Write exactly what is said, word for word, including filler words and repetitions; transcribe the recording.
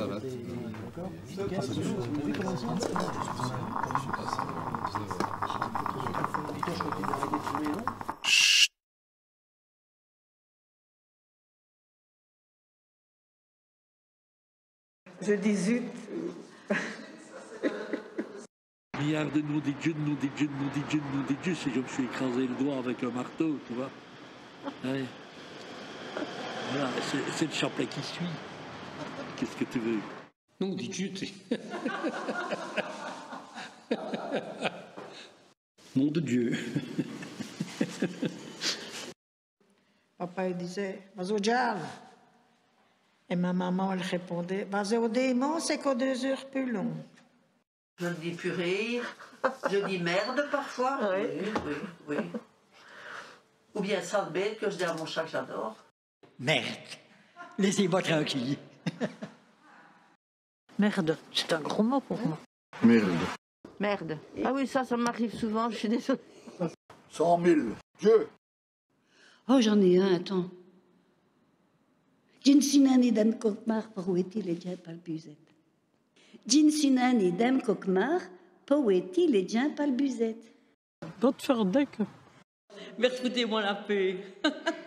cravate. D'accord. T'as vu comment ils sont? Chut. Je dis zut. Milliards de noms des dieux, de noms des dieux, de noms des dieux, de noms des dieux, c'est je me suis écrasé le doigt avec un marteau, tu vois. Ouais. Voilà, c'est le chapelet qui suit. Qu'est-ce que tu veux? Nom des dieux, tu sais. Nom de Dieu. Papa il disait, vas au diable. Et ma maman elle répondait, vas au démon, c'est qu'aux deux heures plus long. Je dis purée, je dis merde parfois. Oui, oui, oui. oui. Ou bien sale bête que je dis à mon chat que j'adore. Merde. Laissez-moi tranquille. Merde, c'est un gros mot pour moi. Merde. Merde. Ah oui, ça, ça m'arrive souvent, je suis désolée. Cent mille. Dieu. Oh, j'en ai un, attends. Jinsinan et Dame Kokmar, poeti le dien palbuzet. Jinsinan et Dame Kokmar, poeti le dien palbuzet. Wat verdikken. Mais foutez-moi la paix.